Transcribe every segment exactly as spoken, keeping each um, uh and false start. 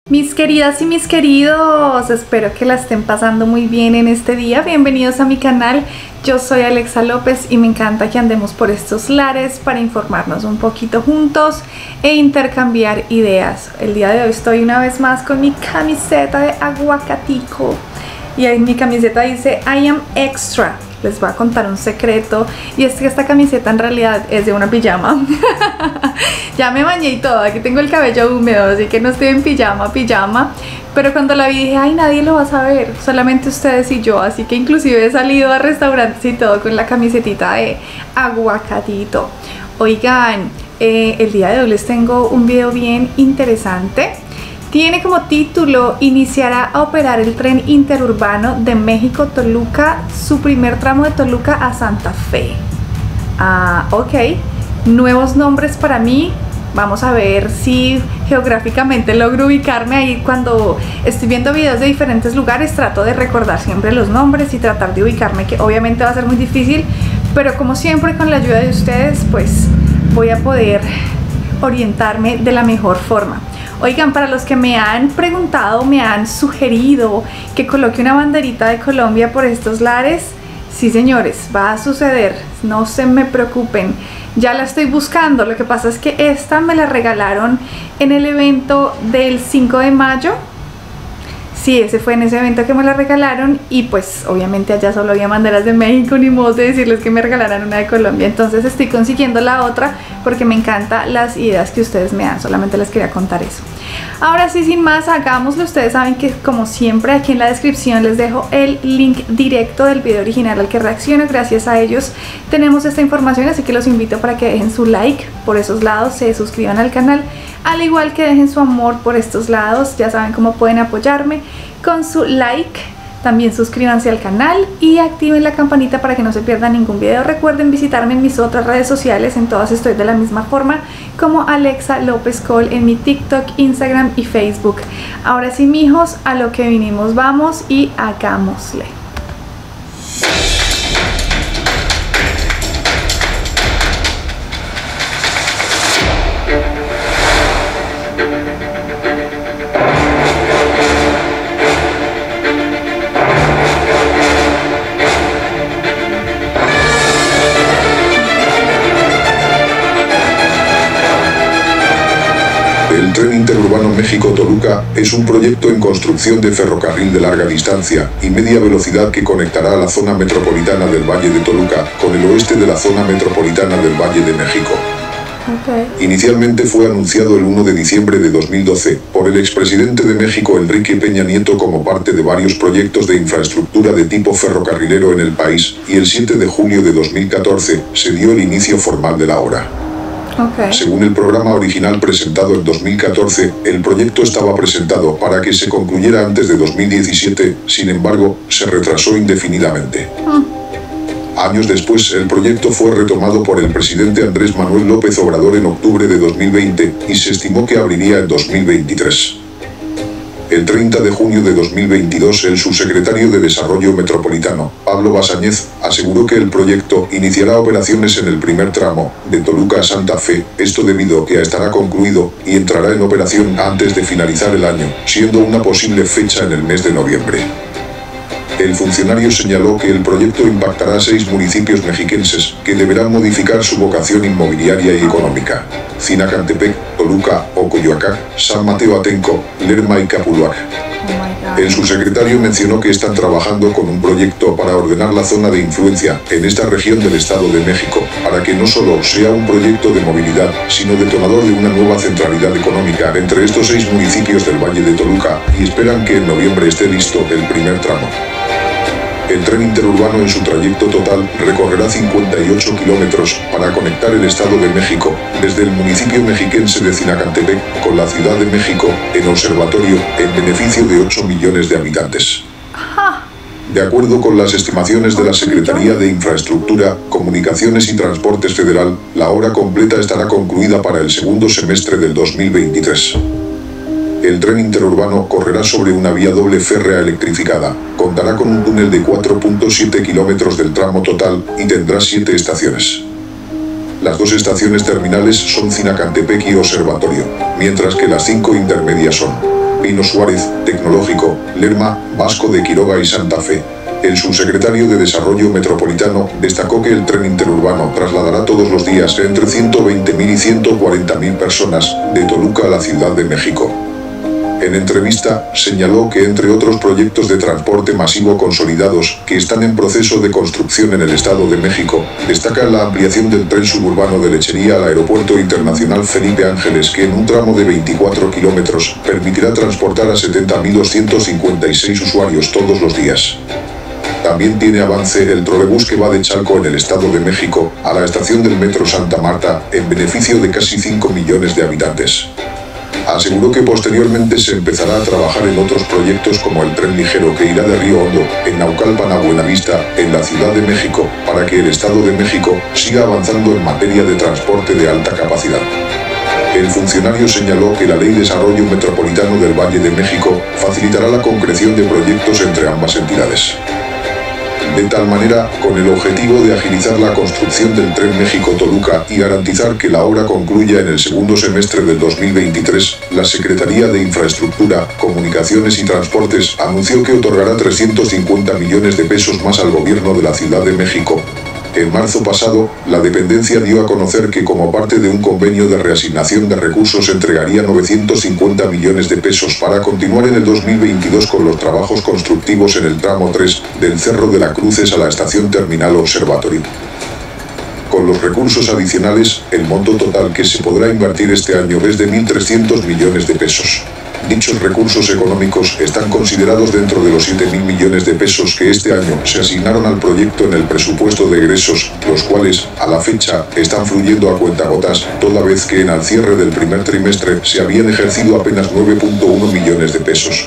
Mis queridas y mis queridos, espero que la estén pasando muy bien en este día. Bienvenidos a mi canal. Yo soy Alexa López y me encanta que andemos por estos lares para informarnos un poquito juntos e intercambiar ideas. El día de hoy estoy una vez más con mi camiseta de aguacatico y en mi camiseta dice I am extra. Les voy a contar un secreto y es que esta camiseta en realidad es de una pijama. Ya me bañé y todo, aquí tengo el cabello húmedo, así que no estoy en pijama, pijama. Pero cuando la vi dije, ay, nadie lo va a saber, solamente ustedes y yo. Así que inclusive he salido a restaurantes y todo con la camisetita de aguacatito. Oigan, eh, el día de hoy les tengo un video bien interesante. Tiene como título, iniciará a operar el tren interurbano de México-Toluca, su primer tramo de Toluca a Santa Fe. Ah, ok, nuevos nombres para mí. Vamos a ver si geográficamente logro ubicarme ahí. Cuando estoy viendo videos de diferentes lugares trato de recordar siempre los nombres y tratar de ubicarme, que obviamente va a ser muy difícil, pero como siempre con la ayuda de ustedes pues voy a poder orientarme de la mejor forma. Oigan, para los que me han preguntado, me han sugerido que coloque una banderita de Colombia por estos lares, sí señores, va a suceder, no se me preocupen, ya la estoy buscando. Lo que pasa es que esta me la regalaron en el evento del cinco de mayo. Sí, ese fue en ese evento que me la regalaron y pues obviamente allá solo había banderas de México, ni modo de decirles que me regalaran una de Colombia. Entonces estoy consiguiendo la otra porque me encantan las ideas que ustedes me dan, solamente les quería contar eso. Ahora sí, sin más, hagámoslo. Ustedes saben que como siempre aquí en la descripción les dejo el link directo del video original al que reacciono. Gracias a ellos tenemos esta información, así que los invito para que dejen su like por esos lados, se suscriban al canal, al igual que dejen su amor por estos lados. Ya saben cómo pueden apoyarme con su like. También suscríbanse al canal y activen la campanita para que no se pierdan ningún video. Recuerden visitarme en mis otras redes sociales, en todas estoy de la misma forma como Alexa López Col, en mi TikTok, Instagram y Facebook. Ahora sí, mijos, a lo que vinimos vamos y hagámosle. El tren interurbano México-Toluca es un proyecto en construcción de ferrocarril de larga distancia y media velocidad que conectará a la zona metropolitana del Valle de Toluca con el oeste de la zona metropolitana del Valle de México. Okay. Inicialmente fue anunciado el uno de diciembre de dos mil doce por el expresidente de México Enrique Peña Nieto como parte de varios proyectos de infraestructura de tipo ferrocarrilero en el país, y el siete de junio de dos mil catorce se dio el inicio formal de la obra. Okay. Según el programa original presentado en dos mil catorce, el proyecto estaba presentado para que se concluyera antes de dos mil diecisiete, sin embargo, se retrasó indefinidamente. Mm. Años después, el proyecto fue retomado por el presidente Andrés Manuel López Obrador en octubre de dos mil veinte y se estimó que abriría en dos mil veintitrés. El treinta de junio de dos mil veintidós, el subsecretario de Desarrollo Metropolitano, Pablo Basáñez, aseguró que el proyecto iniciará operaciones en el primer tramo, de Toluca a Santa Fe, esto debido a que estará concluido y entrará en operación antes de finalizar el año, siendo una posible fecha en el mes de noviembre. El funcionario señaló que el proyecto impactará a seis municipios mexiquenses que deberán modificar su vocación inmobiliaria y económica: Zinacantepec, Toluca, Ocoyoacac, San Mateo Atenco, Lerma y Capuluac. Oh, el subsecretario mencionó que están trabajando con un proyecto para ordenar la zona de influencia en esta región del Estado de México, para que no solo sea un proyecto de movilidad, sino detonador de una nueva centralidad económica entre estos seis municipios del Valle de Toluca, y esperan que en noviembre esté listo el primer tramo. El tren interurbano en su trayecto total recorrerá cincuenta y ocho kilómetros para conectar el Estado de México, desde el municipio mexiquense de Zinacantepec con la Ciudad de México, en observatorio, en beneficio de ocho millones de habitantes. De acuerdo con las estimaciones de la Secretaría de Infraestructura, Comunicaciones y Transportes Federal, la obra completa estará concluida para el segundo semestre del dos mil veintitrés. El tren interurbano correrá sobre una vía doble férrea electrificada, contará con un túnel de cuatro punto siete kilómetros del tramo total y tendrá siete estaciones. Las dos estaciones terminales son Zinacantepec y Observatorio, mientras que las cinco intermedias son Pino Suárez, Tecnológico, Lerma, Vasco de Quiroga y Santa Fe. El subsecretario de Desarrollo Metropolitano destacó que el tren interurbano trasladará todos los días entre ciento veinte mil y ciento cuarenta mil personas de Toluca a la Ciudad de México. En entrevista, señaló que entre otros proyectos de transporte masivo consolidados que están en proceso de construcción en el Estado de México, destaca la ampliación del tren suburbano de Lechería al Aeropuerto Internacional Felipe Ángeles, que en un tramo de veinticuatro kilómetros permitirá transportar a setenta mil doscientos cincuenta y seis usuarios todos los días. También tiene avance el trolebús que va de Chalco en el Estado de México a la estación del Metro Santa Marta, en beneficio de casi cinco millones de habitantes. Aseguró que posteriormente se empezará a trabajar en otros proyectos como el tren ligero que irá de Río Hondo, en Naucalpan a Buenavista, en la Ciudad de México, para que el Estado de México siga avanzando en materia de transporte de alta capacidad. El funcionario señaló que la Ley de Desarrollo Metropolitano del Valle de México facilitará la concreción de proyectos entre ambas entidades. De tal manera, con el objetivo de agilizar la construcción del Tren México-Toluca y garantizar que la obra concluya en el segundo semestre del dos mil veintitrés, la Secretaría de Infraestructura, Comunicaciones y Transportes anunció que otorgará trescientos cincuenta millones de pesos más al gobierno de la Ciudad de México. En marzo pasado, la dependencia dio a conocer que como parte de un convenio de reasignación de recursos entregaría novecientos cincuenta millones de pesos para continuar en el dos mil veintidós con los trabajos constructivos en el tramo tres del Cerro de la Cruces a la estación terminal Observatorio. Con los recursos adicionales, el monto total que se podrá invertir este año es de mil trescientos millones de pesos. Dichos recursos económicos están considerados dentro de los siete mil millones de pesos que este año se asignaron al proyecto en el presupuesto de egresos, los cuales, a la fecha, están fluyendo a cuentagotas, toda vez que en el cierre del primer trimestre se habían ejercido apenas nueve punto uno millones de pesos.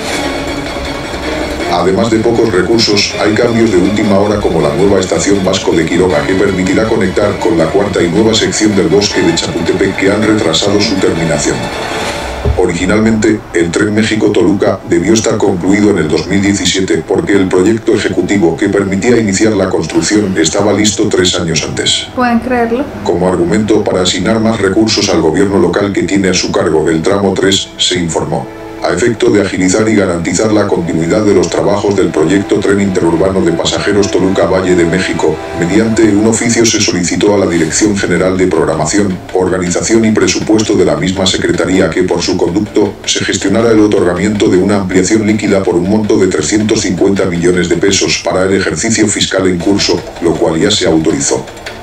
Además de pocos recursos, hay cambios de última hora como la nueva estación Vasco de Quiroga que permitirá conectar con la cuarta y nueva sección del bosque de Chapultepec que han retrasado su terminación. Originalmente, el Tren México-Toluca debió estar concluido en el dos mil diecisiete porque el proyecto ejecutivo que permitía iniciar la construcción estaba listo tres años antes. ¿Pueden creerlo? Como argumento para asignar más recursos al gobierno local que tiene a su cargo el tramo tres, se informó. A efecto de agilizar y garantizar la continuidad de los trabajos del proyecto Tren Interurbano de Pasajeros Toluca-Valle de México, mediante un oficio se solicitó a la Dirección General de Programación, Organización y Presupuesto de la misma Secretaría que por su conducto se gestionara el otorgamiento de una ampliación líquida por un monto de trescientos cincuenta millones de pesos para el ejercicio fiscal en curso, lo cual ya se autorizó.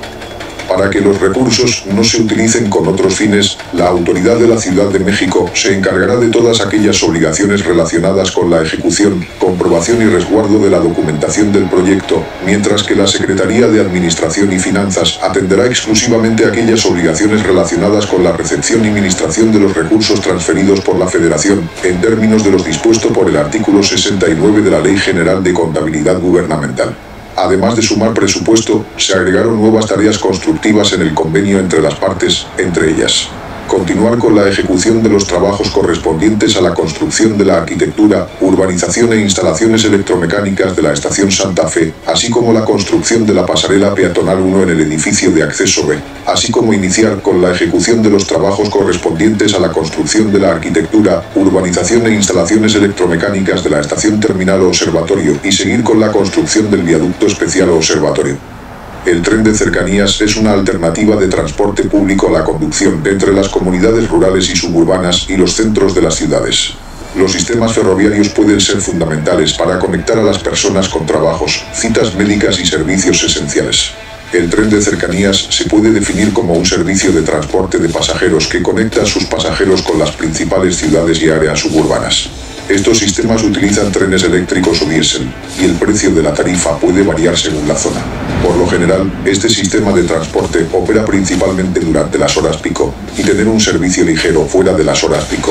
Para que los recursos no se utilicen con otros fines, la autoridad de la Ciudad de México se encargará de todas aquellas obligaciones relacionadas con la ejecución, comprobación y resguardo de la documentación del proyecto, mientras que la Secretaría de Administración y Finanzas atenderá exclusivamente aquellas obligaciones relacionadas con la recepción y administración de los recursos transferidos por la Federación, en términos de los dispuestos por el artículo sesenta y nueve de la Ley General de Contabilidad Gubernamental. Además de sumar presupuesto, se agregaron nuevas tareas constructivas en el convenio entre las partes, entre ellas, continuar con la ejecución de los trabajos correspondientes a la construcción de la arquitectura, urbanización e instalaciones electromecánicas de la estación Santa Fe, así como la construcción de la pasarela peatonal uno en el edificio de acceso B, así como iniciar con la ejecución de los trabajos correspondientes a la construcción de la arquitectura, urbanización e instalaciones electromecánicas de la estación terminal Observatorio y seguir con la construcción del viaducto especial Observatorio. El tren de cercanías es una alternativa de transporte público a la conducción entre las comunidades rurales y suburbanas y los centros de las ciudades. Los sistemas ferroviarios pueden ser fundamentales para conectar a las personas con trabajos, citas médicas y servicios esenciales. El tren de cercanías se puede definir como un servicio de transporte de pasajeros que conecta a sus pasajeros con las principales ciudades y áreas suburbanas. Estos sistemas utilizan trenes eléctricos o diésel, y el precio de la tarifa puede variar según la zona. Por lo general, este sistema de transporte opera principalmente durante las horas pico, y tener un servicio ligero fuera de las horas pico.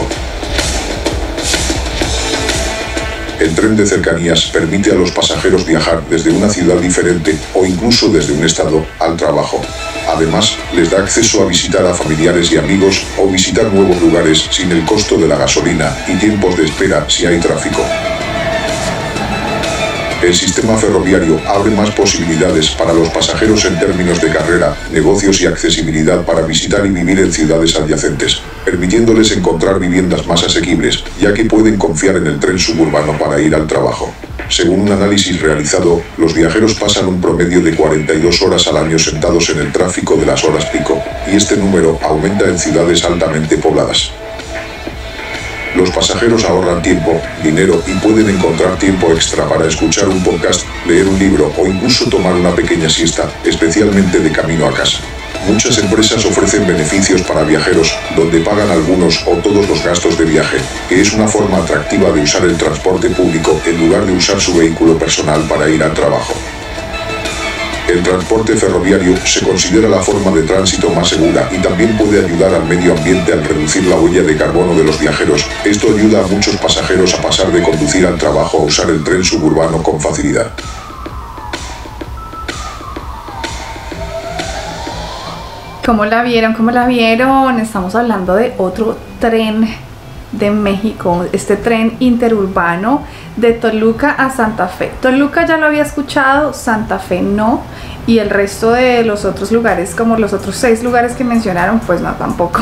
El tren de cercanías permite a los pasajeros viajar desde una ciudad diferente o incluso desde un estado al trabajo. Además, les da acceso a visitar a familiares y amigos o visitar nuevos lugares sin el costo de la gasolina y tiempos de espera si hay tráfico. El sistema ferroviario abre más posibilidades para los pasajeros en términos de carrera, negocios y accesibilidad para visitar y vivir en ciudades adyacentes, permitiéndoles encontrar viviendas más asequibles, ya que pueden confiar en el tren suburbano para ir al trabajo. Según un análisis realizado, los viajeros pasan un promedio de cuarenta y dos horas al año sentados en el tráfico de las horas pico, y este número aumenta en ciudades altamente pobladas. Los pasajeros ahorran tiempo, dinero y pueden encontrar tiempo extra para escuchar un podcast, leer un libro o incluso tomar una pequeña siesta, especialmente de camino a casa. Muchas empresas ofrecen beneficios para viajeros, donde pagan algunos o todos los gastos de viaje, que es una forma atractiva de usar el transporte público en lugar de usar su vehículo personal para ir al trabajo. El transporte ferroviario se considera la forma de tránsito más segura y también puede ayudar al medio ambiente al reducir la huella de carbono de los viajeros. Esto ayuda a muchos pasajeros a pasar de conducir al trabajo a usar el tren suburbano con facilidad. ¿Cómo la vieron? ¿Cómo la vieron? Estamos hablando de otro tren de México, este tren interurbano de Toluca a Santa Fe. Toluca ya lo había escuchado, Santa Fe no, y el resto de los otros lugares, como los otros seis lugares que mencionaron, pues no, tampoco.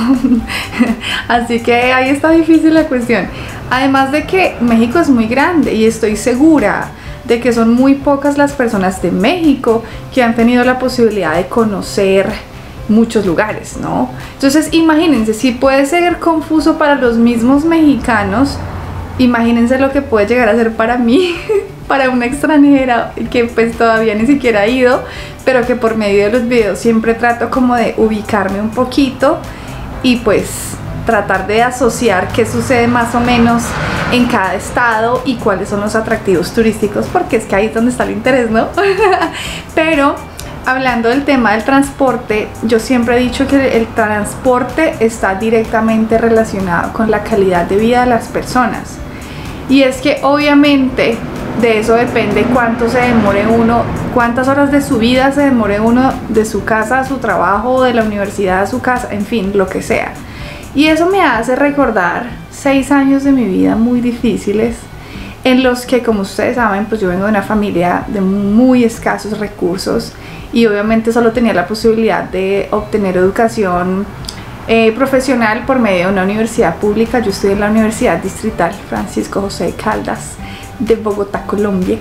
Así que ahí está difícil la cuestión. Además de que México es muy grande y estoy segura de que son muy pocas las personas de México que han tenido la posibilidad de conocer muchos lugares, ¿no? Entonces imagínense, si puede ser confuso para los mismos mexicanos, imagínense lo que puede llegar a ser para mí, para una extranjera que pues todavía ni siquiera ha ido, pero que por medio de los videos siempre trato como de ubicarme un poquito y pues tratar de asociar qué sucede más o menos en cada estado y cuáles son los atractivos turísticos, porque es que ahí es donde está el interés, ¿no? Pero hablando del tema del transporte, yo siempre he dicho que el transporte está directamente relacionado con la calidad de vida de las personas. Y es que obviamente de eso depende cuánto se demore uno, cuántas horas de su vida se demore uno de su casa a su trabajo, de la universidad a su casa, en fin, lo que sea. Y eso me hace recordar seis años de mi vida muy difíciles, en los que, como ustedes saben, pues yo vengo de una familia de muy escasos recursos y obviamente solo tenía la posibilidad de obtener educación eh, profesional por medio de una universidad pública. Yo estudié en la Universidad Distrital Francisco José de Caldas de Bogotá, Colombia.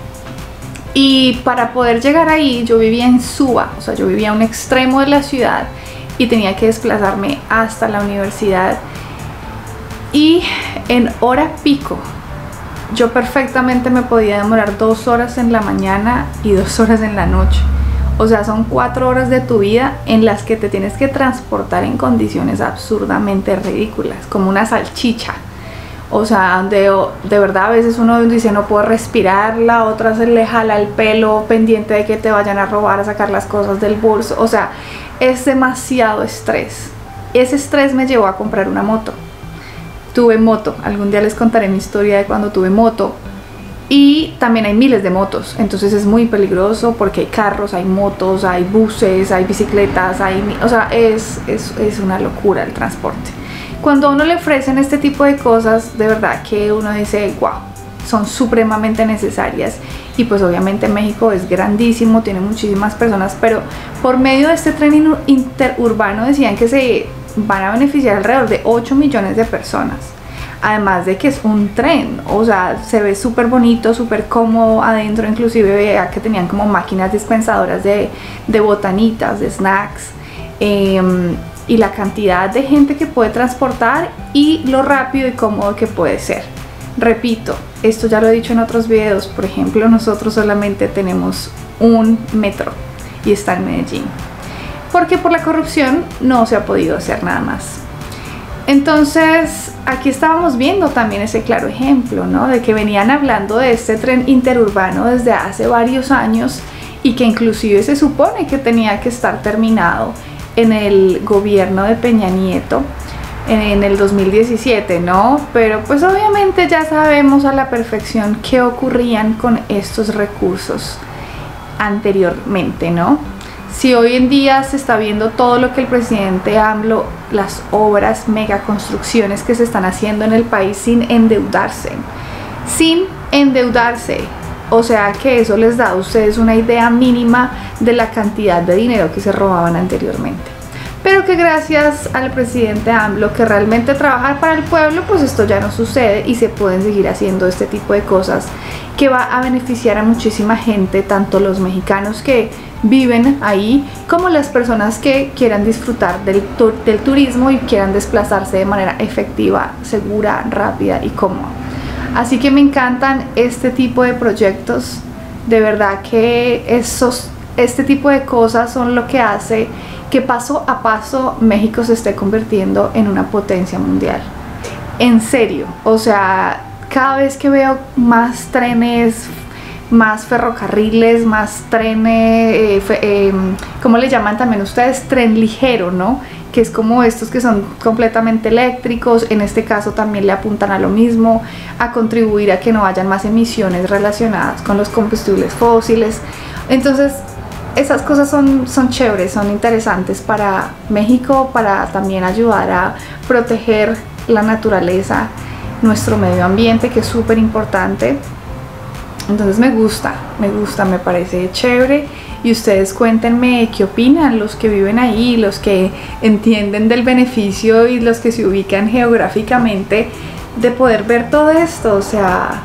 Y para poder llegar ahí yo vivía en Suba, o sea, yo vivía a un extremo de la ciudad y tenía que desplazarme hasta la universidad. Y en hora pico, yo perfectamente me podía demorar dos horas en la mañana y dos horas en la noche. O sea, son cuatro horas de tu vida en las que te tienes que transportar en condiciones absurdamente ridículas, como una salchicha. O sea, de, de verdad a veces uno dice no puedo respirar, la otra se le jala el pelo pendiente de que te vayan a robar, a sacar las cosas del bolso. O sea, es demasiado estrés. Ese estrés me llevó a comprar una moto. Tuve moto, algún día les contaré mi historia de cuando tuve moto. Y también hay miles de motos, entonces es muy peligroso porque hay carros, hay motos, hay buses, hay bicicletas, hay, o sea, es, es, es una locura el transporte. Cuando a uno le ofrecen este tipo de cosas, de verdad que uno dice, wow, son supremamente necesarias. Y pues obviamente México es grandísimo, tiene muchísimas personas, pero por medio de este tren interurbano decían que se van a beneficiar alrededor de ocho millones de personas. Además de que es un tren, o sea, se ve súper bonito, súper cómodo adentro, inclusive veía que tenían como máquinas dispensadoras de, de botanitas, de snacks, eh, y la cantidad de gente que puede transportar y lo rápido y cómodo que puede ser. Repito, esto ya lo he dicho en otros videos, por ejemplo, nosotros solamente tenemos un metro y está en Medellín, porque por la corrupción no se ha podido hacer nada más. Entonces aquí estábamos viendo también ese claro ejemplo, ¿no? De que venían hablando de este tren interurbano desde hace varios años y que inclusive se supone que tenía que estar terminado en el gobierno de Peña Nieto en el dos mil diecisiete, ¿no? Pero pues obviamente ya sabemos a la perfección qué ocurrían con estos recursos anteriormente, ¿no? Si hoy en día se está viendo todo lo que el presidente AMLO, las obras, megaconstrucciones que se están haciendo en el país sin endeudarse, sin endeudarse, O sea que eso les da a ustedes una idea mínima de la cantidad de dinero que se robaban anteriormente. Pero que gracias al presidente AMLO, que realmente trabaja para el pueblo, pues esto ya no sucede y se pueden seguir haciendo este tipo de cosas que va a beneficiar a muchísima gente, tanto los mexicanos que viven ahí como las personas que quieran disfrutar del, tur del turismo y quieran desplazarse de manera efectiva, segura, rápida y cómoda. Así que me encantan este tipo de proyectos, de verdad que esos, este tipo de cosas son lo que hace que paso a paso México se esté convirtiendo en una potencia mundial. En serio, o sea, cada vez que veo más trenes, más ferrocarriles, más trenes, eh, eh, ¿cómo le llaman también ustedes? Tren ligero, ¿no? Que es como estos que son completamente eléctricos. En este caso también le apuntan a lo mismo, a contribuir a que no hayan más emisiones relacionadas con los combustibles fósiles. Entonces, esas cosas son, son chéveres, son interesantes para México, para también ayudar a proteger la naturaleza, nuestro medio ambiente, que es súper importante. Entonces me gusta, me gusta, me parece chévere. Y ustedes cuéntenme qué opinan, los que viven ahí, los que entienden del beneficio y los que se ubican geográficamente, de poder ver todo esto. O sea,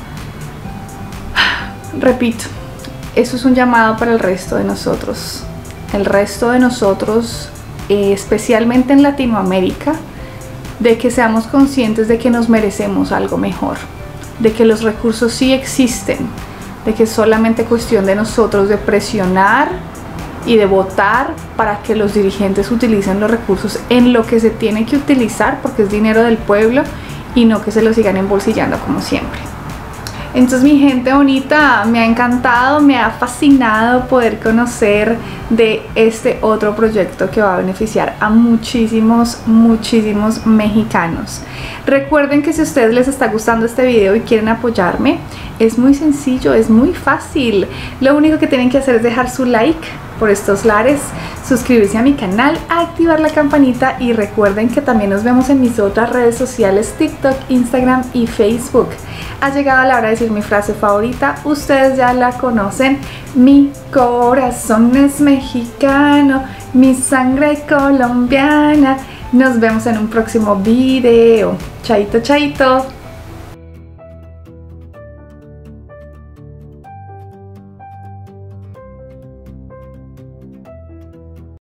repito, eso es un llamado para el resto de nosotros. El resto de nosotros, eh, especialmente en Latinoamérica, de que seamos conscientes de que nos merecemos algo mejor, de que los recursos sí existen, de que es solamente cuestión de nosotros de presionar y de votar para que los dirigentes utilicen los recursos en lo que se tiene que utilizar, porque es dinero del pueblo, y no que se lo sigan embolsillando como siempre. Entonces, mi gente bonita, me ha encantado, me ha fascinado poder conocer de este otro proyecto que va a beneficiar a muchísimos, muchísimos mexicanos. Recuerden que si a ustedes les está gustando este video y quieren apoyarme, es muy sencillo, es muy fácil. Lo único que tienen que hacer es dejar su like por estos lares, suscribirse a mi canal, activar la campanita y recuerden que también nos vemos en mis otras redes sociales, TikTok, Instagram y Facebook. Ha llegado la hora de decir mi frase favorita, ustedes ya la conocen: mi corazón es mexicano, mi sangre colombiana. Nos vemos en un próximo video. Chaito, chaito.